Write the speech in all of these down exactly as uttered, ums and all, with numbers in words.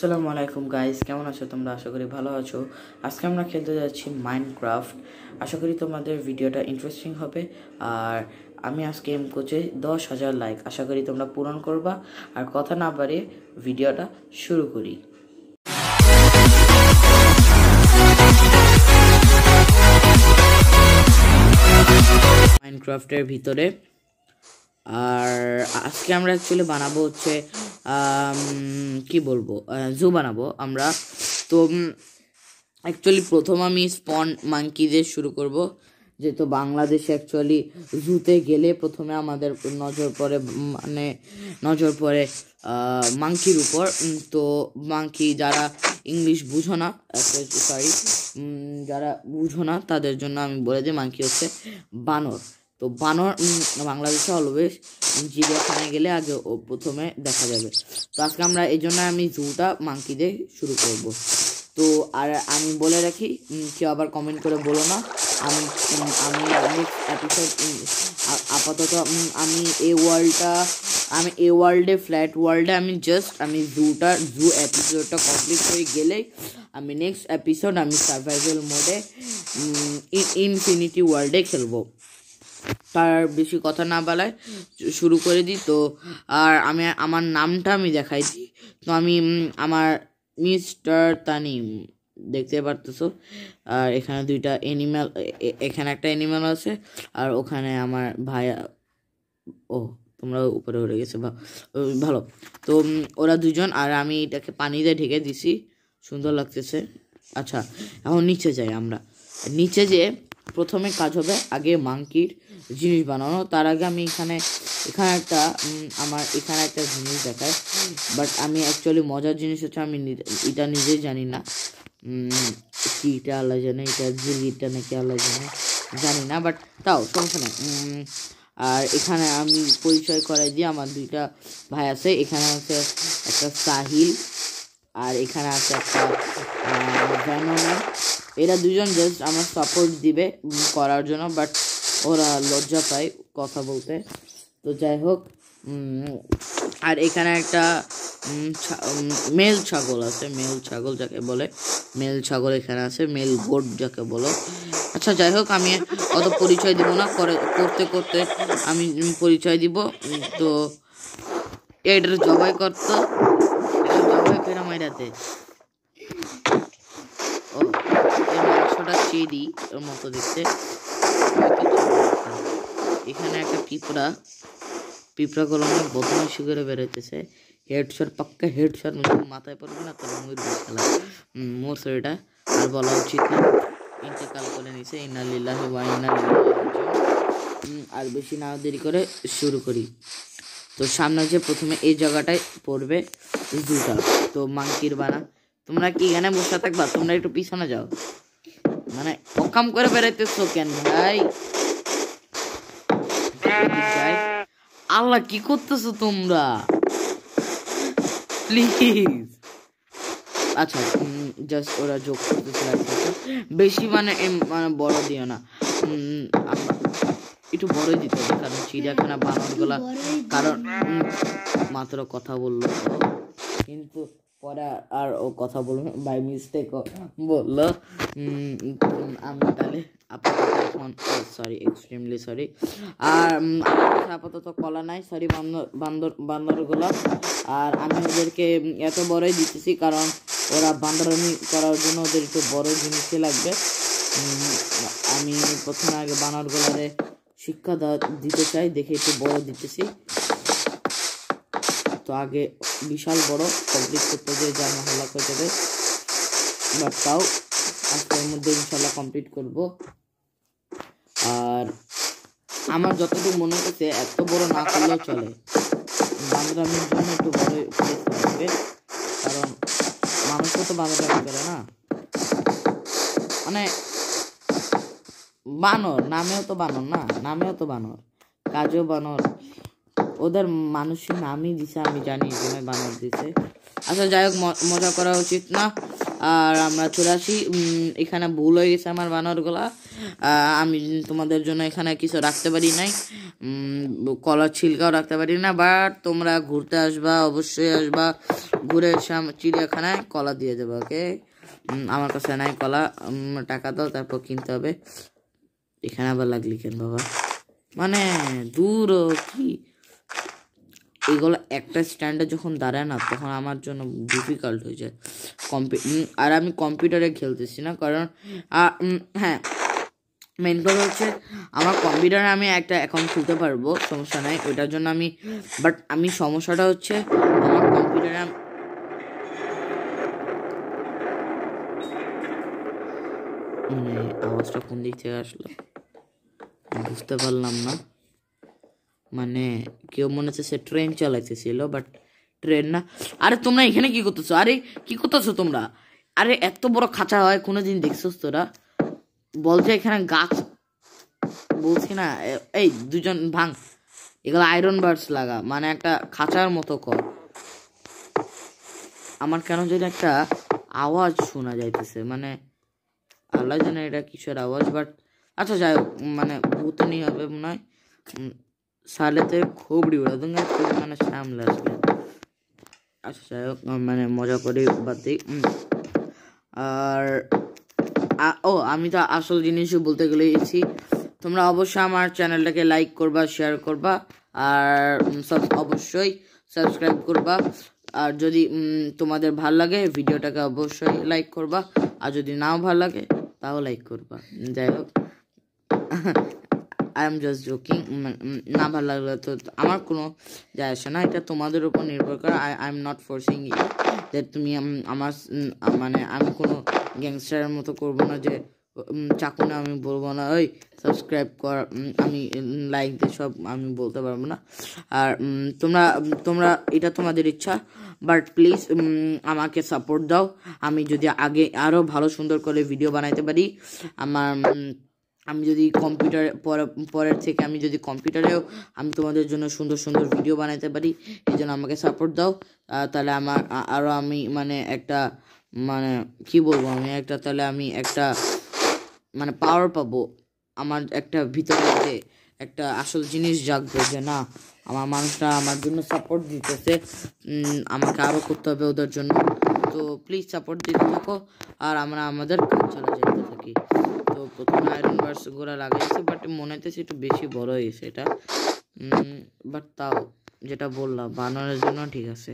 আসসালামু আলাইকুম গাইস, কেমন আছো তোমরা? আশা করি ভালো আছো। আজকে আমরা খেলতে যাচ্ছি মাইনক্রাফট। আশা করি তোমাদের ভিডিওটা ইন্টারেস্টিং হবে। আর আমি আজকে এম করছি দশ হাজার লাইক, আশা করি তোমরা পূরণ করবা। আর কথা না বাড়িয়ে ভিডিওটা শুরু করি। মাইনক্রাফটের ভিতরে আর আজকে আমরা অ্যাকচুয়ালি বানাবো হচ্ছে কি বলবো জু বানাবো আমরা। তো অ্যাকচুয়ালি প্রথম আমি স্পন মাঙ্কি দিয়ে শুরু করব, যেহেতু বাংলাদেশে অ্যাকচুয়ালি জুতে গেলে প্রথমে আমাদের নজর পড়ে মানে নজর পড়ে মাঙ্কির উপর। তো মাঙ্কি যারা ইংলিশ বুঝো না, সরি যারা বুঝো না তাদের জন্য আমি বলে দিই মাঙ্কি হচ্ছে বানর। তো বানর বাংলাদেশে অলওয়েজ চিড়িয়াখানায় গেলে আগে ও প্রথমে দেখা যাবে। তো আজকে আমরা এই জন্য আমি জুটা মাঙ্কি দিয়ে শুরু করব। তো আর আমি বলে রাখি, কেউ আবার কমেন্ট করে বলো না, আমি আমি নেক্সট এপিসোড আপাতত আমি এই ওয়ার্ল্ডটা আমি এই ওয়ার্ল্ডে ফ্ল্যাট ওয়ার্ল্ডে আমি জাস্ট আমি জুটা জু এপিসোডটা কমপ্লিট হয়ে গেলেই আমি নেক্সট এপিসোড আমি সার্ভাইভাল মোডে ইনফিনিটি ওয়ার্ল্ডে খেলবো। তার বেশি কথা না বলায় শুরু করে দিই। তো আর আমি আমার নামটা আমি দেখাই দিই। তো আমি আমার মিস্টার তানিম দেখতে পারতেছো। আর এখানে দুইটা অ্যানিম্যাল, এখানে একটা অ্যানিম্যাল আছে আর ওখানে আমার ভাইয়া, ও তোমরা উপরে উঠে গেছে, ভালো। তো ওরা দুজন আর আমি এটাকে পানি দিয়ে ঢেকে দিছি, সুন্দর লাগতেছে। আচ্ছা এখন নিচে যাই আমরা। নিচে যেয়ে প্রথমে কাজ হবে আগে মাঙ্কির জিনিস বানানো। তার আগে আমি এখানে এখানে একটা আমার এখানে একটা জিনিস দেখায়, বাট আমি অ্যাকচুয়ালি মজার জিনিস হচ্ছে আমি এটা নিজেই জানি না কি এটা আল্লাহ জানে, এটা জিলিটা নাকি আল্লাহ জানে, জানি না, বাট তাও সমস্যা নেই। আর এখানে আমি পরিচয় করাই দিই, আমার দুইটা ভাই আছে। এখানে আছে একটা সাহিল আর এখানে আছে একটা ভ্যানোম্যান। এরা দুজন জাস্ট আমার সাপোর্ট দিবে করার জন্য, বাট ওরা লজ্জা পায় কথা বলতে। তো যাই হোক, আর এখানে একটা মেল ছাগল আছে, মেল ছাগল যাকে বলে, মেল ছাগল এখানে আছে, মেল গোট যাকে বলো। আচ্ছা যাই হোক, আমি অত পরিচয় দিব না, করতে করতে আমি পরিচয় দিব। তো এটার জবাই করতো, জবাই করে মাইরাতে ও এই মাংসটা চেরি ওর মতো দেখতে। এখানে একটা পিঁপড়া, পিঁপড়াগুলো অনেক বদমাইশি করে বেরোতেছে। হেডশট পাক্কা হেডশট মাথায় পড়বে না, তবে মুর খেলা মোর শরীরটা আর বলা উচিত না, ইন্তেকাল করে নিছে। ইন্না লিল্লাহি ওয়া ইন্না ইলাইহি রাজিউন। আর বেশি না দেরি করে শুরু করি। তো সামনে যে প্রথমে এই জায়গাটায় পড়বে জুটা। তো মাঙ্কির বানা, তোমরা কি এখানে বসে থাকবা? তোমরা একটু পিছনে যাও, মানে অকাম করে বেড়াইতেছো কেন ভাই? আল্লাহ কি করতেছো তোমরা, প্লিজ। আচ্ছা জাস্ট ওরা যোগ করতেছে, বেশি মানে মানে বড় দিও না, একটু বড়ই দিতে হবে, কারণ চিড়িয়াখানা বানরগুলা কারণ মাত্র কথা বললো কিন্তু পরে আর ও কথা বলবো বাই মিস্টেক বললো। আমি তাহলে আপাতত এখন সরি এক্সট্রিমলি সরি। আর আপাতত কলা নাই, সরি বান্দর বান্দর বান্দরগুলো। আর আমি ওদেরকে এত বড়ই দিতেছি কারণ ওরা বান্দরামি করার জন্য ওদের একটু বড় জিনিসই লাগবে। আমি প্রথমে আগে বানরগুলারে শিক্ষা দিতে চাই, দেখে একটু বড় দিতেছি। তো আগে বিশাল বড় কমপ্লিট করতে যে যা মহল্লা করে দেবে, বাট তাও আজকের মধ্যে ইনশাল্লাহ কমপ্লিট করব। আর আমার যতটুকু মনে হচ্ছে এত বড় না করলেও চলে, বান্দরামির জন্য একটু বড় প্লেস লাগবে, কারণ মানুষও তো বান্দরামি করে না, মানে বানর নামেও তো বানর না, নামেও তো বানর, কাজেও বানর, ওদের মানুষের নামই দিছে, আমি জানি এই জন্য বানর দিছে। আচ্ছা যাই হোক, মজা করা উচিত না। আর আমরা চলে আসি, এখানে ভুল হয়ে গেছে আমার বানরগুলা, আমি তোমাদের জন্য এখানে কিছু রাখতে পারি নাই। কলার ছিলকাও রাখতে পারি না, বাট তোমরা ঘুরতে আসবা, অবশ্যই আসবা, ঘুরে এসে চিড়িয়াখানায় কলা দিয়ে দেবো। ওকে, আমার কাছে নাই কলা, টাকা দাও, তারপর কিনতে হবে। এখানে আবার লাগলি কেন বাবা, মানে দূর কি এগুলো একটা স্ট্যান্ডে যখন দাঁড়ায় না তখন আমার জন্য ডিফিকাল্ট হয়ে যায়। কম্পি আর আমি কম্পিউটারে খেলতেছি না, কারণ হ্যাঁ মেন কথা হচ্ছে আমার কম্পিউটারে আমি একটা অ্যাকাউন্ট খুলতে পারবো, সমস্যা নাই ওইটার জন্য আমি, বাট আমি সমস্যাটা হচ্ছে আমার কম্পিউটারে মানে আওয়াজটা কোন দিক থেকে আসলো বুঝতে পারলাম না। মানে কেউ মনে হচ্ছে সে ট্রেন চালাইতেছিল, বাট ট্রেন না। আরে তোমরা এখানে কি করতেছো? আরে কি করতেছো তোমরা? আরে এত বড় খাঁচা হয় কোনোদিন দেখছোস তোরা? বলছে এখানে গাছ, বলছি না এই দুজন ভাঙ, এগুলো আয়রন বার্ডস লাগা, মানে একটা খাঁচার মতো কর। আমার কেন যদি একটা আওয়াজ শোনা যাইতেছে, মানে আল্লাহ জানে এটা কিসের আওয়াজ, বাট আচ্ছা যাই হোক, মানে ভূতনি হবে মনে হয়। সালেতে খবরি উড়া দুঙ্গা মানে সামলে আসবে। আচ্ছা যাই হোক, মানে মজা করে বাদ দিই। আর ও আমি তো আসল জিনিসও বলতে গেলে এসেছি, তোমরা অবশ্যই আমার চ্যানেলটাকে লাইক করবা, শেয়ার করবা, আর অবশ্যই সাবস্ক্রাইব করবা। আর যদি তোমাদের ভাল লাগে ভিডিওটাকে অবশ্যই লাইক করবা, আর যদি নাও ভাল লাগে তাও লাইক করবা। যাই হোক, আই এম জাস্ট জোকিং। না ভালো লাগলে তো আমার কোনো যায় আসে না, এটা তোমাদের উপর নির্ভর করে। I I am not forcing you যে তুমি আমার, মানে আমি কোনো গ্যাংস্টারের মতো করবো না যে চাকু না আমি বলবো না ওই সাবস্ক্রাইব কর, আমি লাইক দিয়ে সব আমি বলতে পারবো না। আর তোমরা তোমরা এটা তোমাদের ইচ্ছা, বাট প্লিজ আমাকে সাপোর্ট দাও, আমি যদি আগে আরও ভালো সুন্দর করে ভিডিও বানাইতে পারি। আমার আমি যদি কম্পিউটার পরের থেকে আমি যদি কম্পিউটারেও আমি তোমাদের জন্য সুন্দর সুন্দর ভিডিও বানাইতে পারি, এই জন্য আমাকে সাপোর্ট দাও। তাহলে আমার আরও আমি মানে একটা মানে কি বলবো আমি একটা তাহলে আমি একটা মানে পাওয়ার পাবো, আমার একটা ভিতরে যে একটা আসল জিনিস জাগবে যে না আমার মানুষরা আমার জন্য সাপোর্ট দিতেছে, আমাকে আরও করতে হবে ওদের জন্য। তো প্লিজ সাপোর্ট দিতে থাকো, আর আমরা আমাদের কাজ চালিয়ে যেতে থাকি। তো প্রথমে আয়রন বার্স গোড়া লাগাইছে, বাট মনে হইতেছে একটু বেশি বড় হয়েছে এটা, বাট তাও যেটা বললাম বানানোর জন্য ঠিক আছে।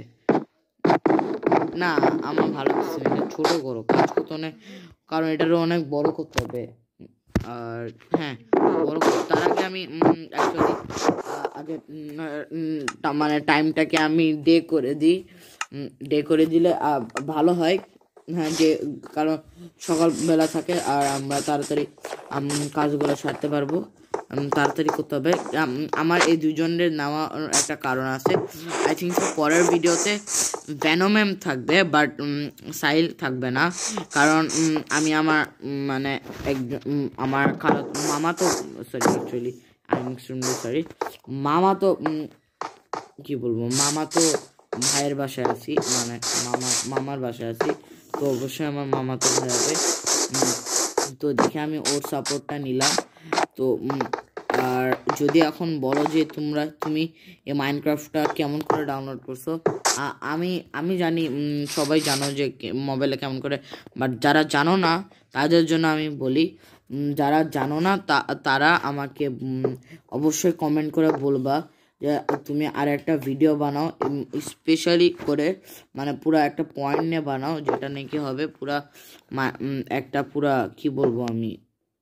না আমার ভালো লাগছে না, এটা ছোটো করো কাজ করতে অনেক, কারণ এটারও অনেক বড় করতে হবে। আর হ্যাঁ বড় তার আগে আমি অ্যাকচুয়ালি আগে মানে টাইমটাকে আমি ডে করে দিই, ডে করে দিলে ভালো হয়। হ্যাঁ যে কারণ সকালবেলা থাকে আর আমরা তাড়াতাড়ি কাজগুলো সারতে পারবো, তাড়াতাড়ি করতে হবে। আমার এই দুজনের নেওয়া একটা কারণ আছে, আই থিঙ্ক পরের ভিডিওতে ভ্যানোম্যাম থাকবে, বাট সাহিল থাকবে না, কারণ আমি আমার মানে একজন আমার খালা মামা তো sorry actually I am extremely sorry মামা তো কি বলবো মামা তো ভাইয়ের বাসায় আছি, মানে মামা মামার বাসায় আছি, তো অবশ্যই আমার মামা তো ভাই হবে। তো দেখে আমি ওর সাপোর্টটা নিলাম। তো আর যদি এখন বলো যে তোমরা তুমি এই মাইনক্রাফটটা কেমন করে ডাউনলোড করছো, আমি আমি জানি সবাই জানো যে মোবাইলে কেমন করে, বাট যারা জানো না তাদের জন্য আমি বলি, যারা জানো না তারা আমাকে অবশ্যই কমেন্ট করে বলবা যে তুমি আর একটা ভিডিও বানাও স্পেশালি করে, মানে পুরো একটা পয়েন্ট নিয়ে বানাও যেটা নাকি হবে পুরা একটা পুরা কি বলবো আমি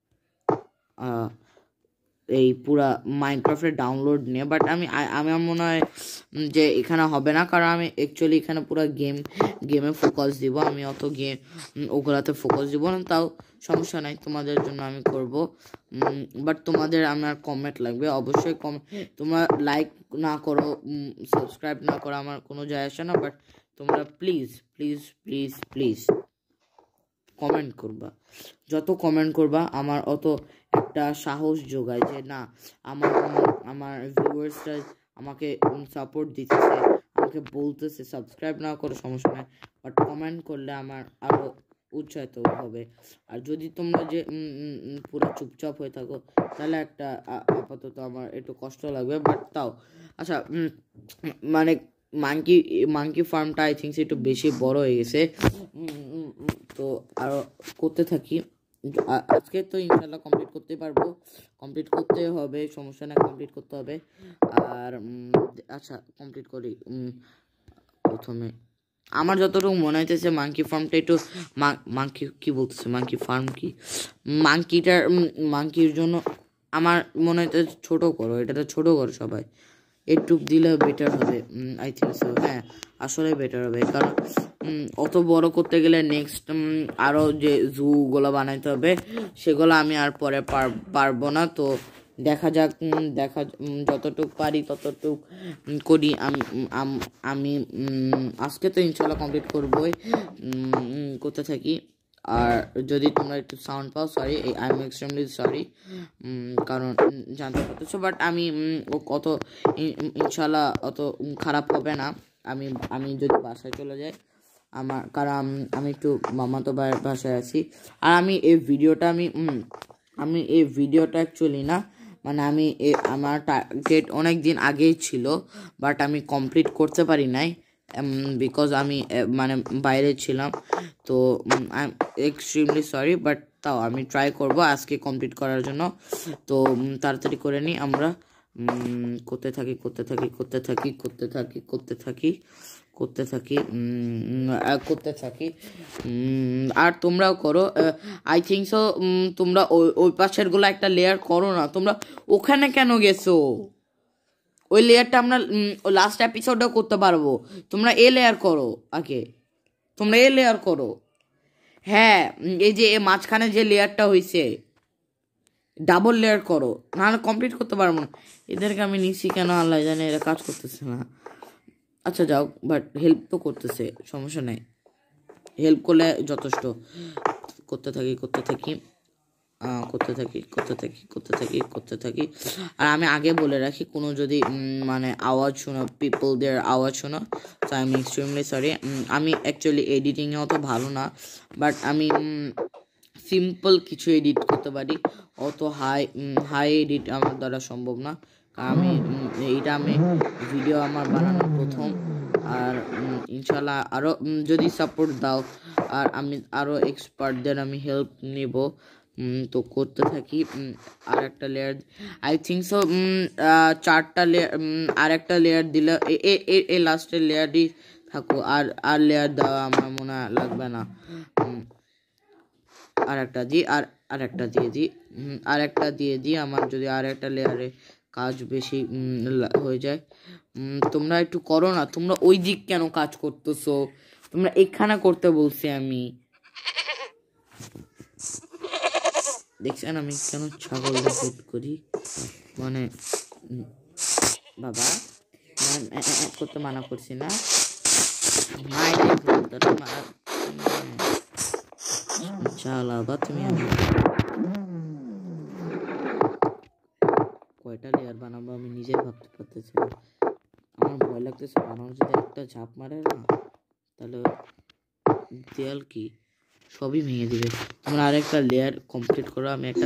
এই পুরা মাইনক্রাফটের ডাউনলোড নিয়ে। বাট আমি আমার মনে হয় যে এখানে হবে না, কারণ আমি অ্যাকচুয়ালি এখানে পুরো গেম গেমে ফোকাস দিব, আমি অত গেম ওগুলাতে ফোকাস দিব না। তাও সমস্যা নাই, তোমাদের জন্য আমি করব, বাট তোমাদের আমার কমেন্ট লাগবে অবশ্যই। কম তোমরা লাইক না করো সাবস্ক্রাইব না করো আমার কোনো যায় আসে না, বাট তোমরা please please please please comment করবা, যত কমেন্ট করবা আমার অত একটা সাহস যোগায় যে না আমার আমার ভিউয়ার্সরা আমাকে সাপোর্ট দিতেছে, আমাকে বলতেছে সাবস্ক্রাইব না করো সমস্যা নাই, বাট কমেন্ট করলে আমার আরও উৎসাহিত হবে। আর যদি তোমরা যে পুরো চুপচাপ হয়ে থাকো তাহলে একটা আপাতত আমার একটু কষ্ট লাগবে, বাট তাও আচ্ছা মানে মাঙ্কি মাঙ্কি ফার্মটা আই থিঙ্ক একটু বেশি বড় হয়ে গেছে, তো আরও করতে থাকি। আজকে তো ইনশাল্লাহ কমপ্লিট করতে পারবো, কমপ্লিট করতে হবে, সমস্যা না, কমপ্লিট করতে হবে। আর আচ্ছা কমপ্লিট করি। প্রথমে আমার যতটুকু মনে হইতেছে মাঙ্কি ফার্মটা একটু মাঙ্কি কি বলতেছে মাঙ্কি ফার্ম কি মাঙ্কিটার মাঙ্কির জন্য আমার মনে হইতে ছোটো করো, এটাতে ছোটো করো সবাই, একটু দিলে বেটার হবে আই থিঙ্ক সো। হ্যাঁ আসলে বেটার হবে, কারণ অত বড় করতে গেলে নেক্সট আরও যে জুগুলো বানাইতে হবে সেগুলো আমি আর পরে পারবো না। তো দেখা যাক, দেখা যতটুকু পারি ততটুক করি। আমি আমি আজকে তো ইনশাল্লাহ কমপ্লিট করবোই, করতে থাকি। আর যদি তোমরা একটু সাউন্ড পাও sorry, I am extremely sorry, কারণ জানতে পারতেছো, বাট আমি কত ইনশাল্লাহ অত খারাপ হবে না। আমি আমি যদি বাসায় চলে যাই আমার, কারণ আমি একটু মামাতো ভাইয়ের বাসায় আছি। আর আমি এই ভিডিওটা আমি আমি এই ভিডিওটা অ্যাকচুয়ালি না, মানে আমি আমার টার্গেট অনেক দিন আগেই ছিল, বাট আমি কমপ্লিট করতে পারি নাই বিকজ আমি মানে বাইরে ছিলাম। তো I am extremely sorry, but তাও আমি ট্রাই করব আজকে কমপ্লিট করার জন্য। তো তাড়াতাড়ি করে নিই আমরা, করতে থাকি করতে থাকি করতে থাকি করতে থাকি করতে থাকি করতে থাকি করতে থাকি আর তোমরাও করো আই থিঙ্ক সো। তোমরা ওই ওই পাশেরগুলো একটা লেয়ার করো না, তোমরা ওখানে কেন গেছো? ওই লেয়ারটা আমরা লাস্ট এপিসোডেও করতে পারবো, তোমরা এ লেয়ার করো আগে, তোমরা এ লেয়ার করো। হ্যাঁ এই যে মাঝখানে যে লেয়ারটা হয়েছে ডাবল লেয়ার করো, নাহলে কমপ্লিট করতে পারবো না। এদেরকে আমি নিচ্ছি কেন আল্লাহ জানে, এরা কাজ করতেছে না। আচ্ছা যাও, বাট হেল্প তো করতেছে, সমস্যা নেই, হেল্প করলে যথেষ্ট। করতে থাকি করতে থাকি করতে থাকি করতে থাকি করতে থাকি করতে থাকি আর আমি আগে বলে রাখি, কোনো যদি মানে আওয়াজ শোনো, পিপলদের আওয়াজ শোনো, তো আই এম এক্সট্রিমলি সরি। আমি অ্যাকচুয়ালি এডিটিংয়ে অত ভালো না, বাট আমি সিম্পল কিছু এডিট করতে পারি, অত হাই হাই এডিট আমার দ্বারা সম্ভব না। আমি এইটা আমি ভিডিও আমার বানানো প্রথম, আর ইনশাল্লাহ আরও যদি সাপোর্ট দাও আর আমি আরও এক্সপার্টদের আমি হেল্প নেব, তো করতে থাকি। আর একটা লেয়ার আই থিঙ্ক সো চারটা লেয়ার, আর একটা লেয়ার দিলে এই লাস্টের লেয়ারই থাকো, আর আর লেয়ার দেওয়া আমার মনে লাগবে না। আর একটা দিই, আর আর একটা দিয়ে দিই, আর একটা দিয়ে দিই আমার যদি আর একটা লেয়ারে কাজ বেশি হয়ে যায়। তোমরা একটু করো না, তোমরা ওই দিক কেন কাজ করতেছো? তোমরা এখানে করতে বলছি আমি, দেখছেন আমি কেন ছাগল হুট করি, মানে বাবা করতে মানা করছি না, চালাবা তুমি। আমি কয়টা লেয়ার বানাবো আমি নিজে ভাবতে পারতেছি না, আমার ভয় লাগতেছে। বানানো যদি একটা ঝাঁপ মারে না তাহলে দেয়াল কি সবই ভেঙে দিবে। তোমরা আরেকটা লেয়ার কমপ্লিট করো, আমি একটা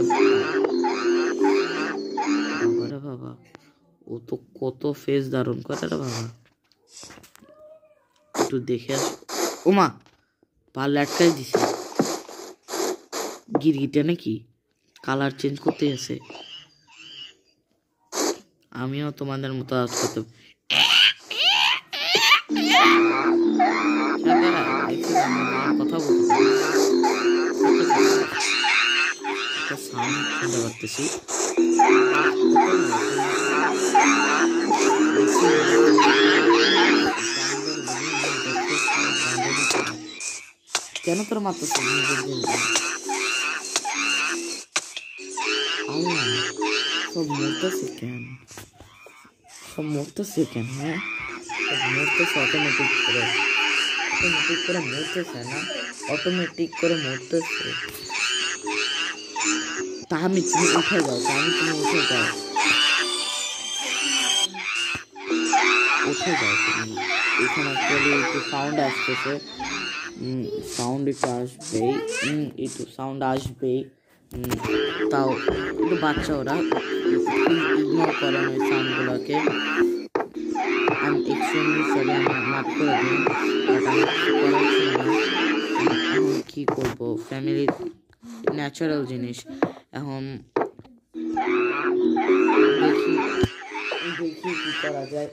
বাবা, ও তো কত ফেস দারুণ কথাটা বাবা, একটু দেখে আস। ওমা পা লাটকাই দিছে, গিরগিটা নাকি কালার চেঞ্জ করতে আছে। আমিও তোমাদের মতো আজ করতে কথা বলতে সাউন্ড শুনতে পারতেছি। কেন তোর মাত্র সব মরতেছে কেন, সব মরতেছে কেন? হ্যাঁ সব মরতেছে অটোমেটিক করে, অটোমেটিক করে মরতেছে না, অটোমেটিক করে মরতেছে। তা আমি তুমি উঠে যাও, তা আমি তুমি উঠে যাও, উঠে যাও তুমি। এখানে অ্যাকচুয়ালি একটু সাউন্ড আসতেছে, সাউন্ড একটু আসবেই, একটু সাউন্ড আসবেই, তাও একটু বাচ্চা ওরা ইগনোর করেন ওই সাউন্ডগুলোকে। আমি এক্সট্রিমলি সরি, আমি মাফ করে দিন, বাট আমি কিছু করার ছিল না। এখন কী করবো, ফ্যামিলির ন্যাচারাল জিনিস। এখন দেখি দেখি কী করা যায়,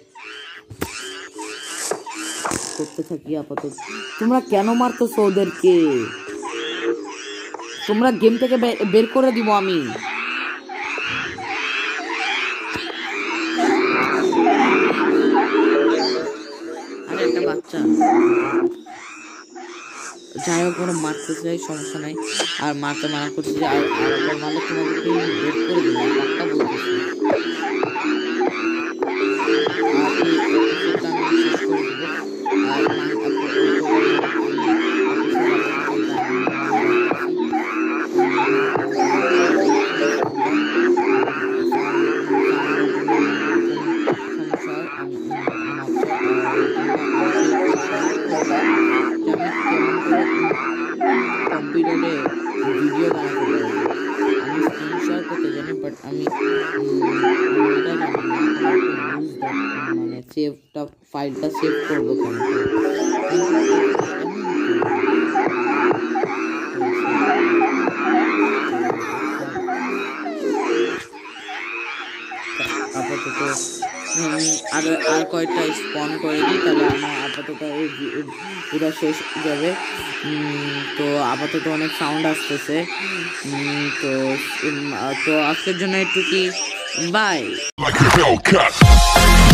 করতে থাকি আপাতত। তোমরা কেন মারতেছো ওদেরকে? তোমরা গেম থেকে বের করে দিব আমি। আরে একটা বাচ্চা, যাই হোক ওরা মারতে চাই, সমস্যা নাই। আর মারতে মানা করছে যে আর একবার মারলে তোমাদেরকে বের করে দিব, পাক্কা বলতেছি। আর এই এপিসোডটা আমি শেষ করে দেবো। আর কম্পিউটারে ভিডিও বানাতে পারবো। আমি স্ক্রিন শেয়ার করতে জানি, বাট আমি এটা জানি না মানে সেভটা ফাইলটা সেভ করবো কেন। আপাতত আর আর কয়েকটা স্পন করে দিই, তাহলে আমার আপাতত এই পুরো শেষ হয়ে যাবে। তো আপাতত অনেক সাউন্ড আসতেছে, তো তো আজকের জন্য একটু কি বাই।